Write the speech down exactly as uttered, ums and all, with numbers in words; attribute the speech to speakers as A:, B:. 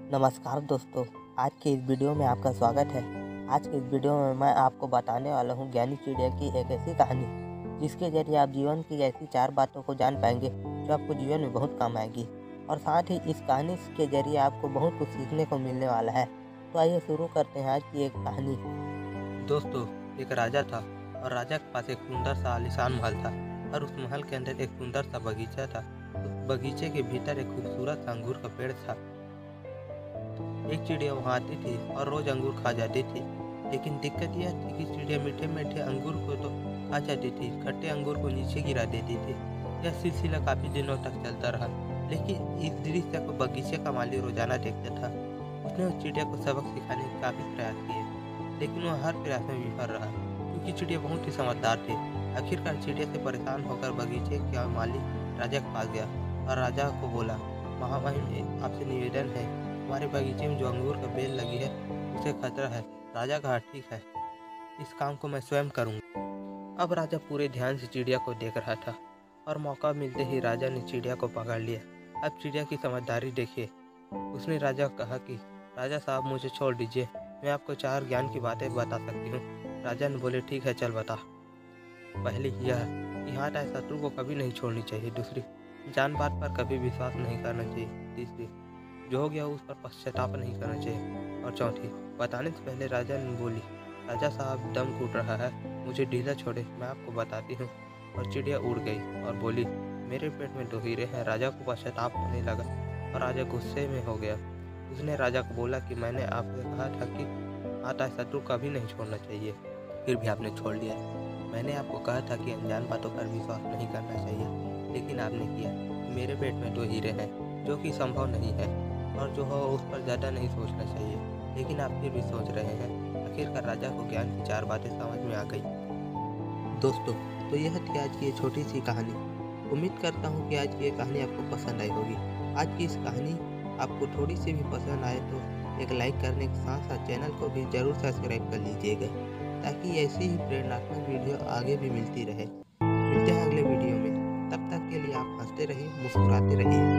A: नमस्कार दोस्तों, आज की इस वीडियो में आपका स्वागत है। आज की इस वीडियो में मैं आपको बताने वाला हूँ ज्ञानी चिड़िया की एक ऐसी कहानी जिसके जरिए आप जीवन की ऐसी चार बातों को जान पाएंगे जो आपको जीवन में बहुत काम आएगी और साथ ही इस कहानी के जरिए आपको बहुत कुछ सीखने को मिलने वाला है। तो आइए शुरू करते हैं आज की एक कहानी।
B: दोस्तों, एक राजा था और राजा के पास एक सुंदर सा आलीशान महल था और उस महल के अंदर एक सुंदर सा बगीचा था। उस बगीचे के भीतर एक खूबसूरत सा अंगूर का पेड़ था। एक चिड़िया वहाँ आती थी और रोज अंगूर खा जाती थी, लेकिन दिक्कत यह थी कि चिड़िया मीठे मीठे अंगूर को तो खा जाती थी, खट्टे अंगूर को नीचे गिरा देती थी। यह सिलसिला काफी दिनों तक चलता रहा, लेकिन इस दृश्य को बगीचे का माली रोजाना देखता था। उसने उस चिड़िया को सबक सिखाने के काफी प्रयास किए, लेकिन वह हर प्रयास में विफल रहा क्योंकि चिड़िया बहुत ही समझदार थी। आखिरकार चिड़िया से परेशान होकर बगीचे का माली राजा के पास गया और राजा को बोला, महामहिम, आपसे निवेदन है, हमारे बगीचे में जो अंगूर का बेल लगी है उसे खतरा है। राजा कहा, ठीक है, इस काम को मैं स्वयं करूंगा। अब राजा पूरे ध्यान से चिड़िया को देख रहा था और मौका मिलते ही राजा ने चिड़िया को पकड़ लिया। अब चिड़िया की समझदारी देखिए। उसने राजा को कहा कि राजा साहब, मुझे छोड़ दीजिए, मैं आपको चार ज्ञान की बातें बता सकती हूँ। राजा ने बोले, ठीक है, चल बता। पहली यह कि हाथ आए शत्रु को कभी नहीं छोड़नी चाहिए। दूसरी, जान बात पर कभी विश्वास नहीं करना चाहिए। तीसरी, जो हो गया उस पर पश्चाताप नहीं करना चाहिए। और चौथी, बताने से पहले राजा ने बोली, राजा साहब, दम घुट रहा है, मुझे ढीला छोड़े, मैं आपको बताती हूँ। और चिड़िया उड़ गई और बोली, मेरे पेट में दो हीरे हैं। राजा को पश्चाताप होने लगा और राजा गुस्से में हो गया। उसने राजा को बोला कि मैंने आपसे कहा था कि हाथ आए शत्रु कभी नहीं छोड़ना चाहिए, फिर भी आपने छोड़ लिया। मैंने आपको कहा था कि अनजान बातों पर विश्वास नहीं करना चाहिए, लेकिन आपने किया। मेरे पेट में दो हीरे हैं, जो कि संभव नहीं है, और जो हो उस पर ज़्यादा नहीं सोचना चाहिए, लेकिन आप फिर भी सोच रहे हैं। आखिरकार राजा को ज्ञान की चार बातें समझ में आ गई।
A: दोस्तों, तो यह थी आज की ये छोटी सी कहानी। उम्मीद करता हूँ कि आज की ये कहानी आपको पसंद आई होगी। आज की इस कहानी आपको थोड़ी सी भी पसंद आए तो एक लाइक करने के साथ साथ चैनल को भी जरूर सब्सक्राइब कर लीजिएगा, ताकि ऐसी ही प्रेरणात्मक वीडियो आगे भी मिलती रहे। मिलते हैं अगले वीडियो में, तब तक के लिए आप हंसते रहिए, मुस्कुराते रहिए।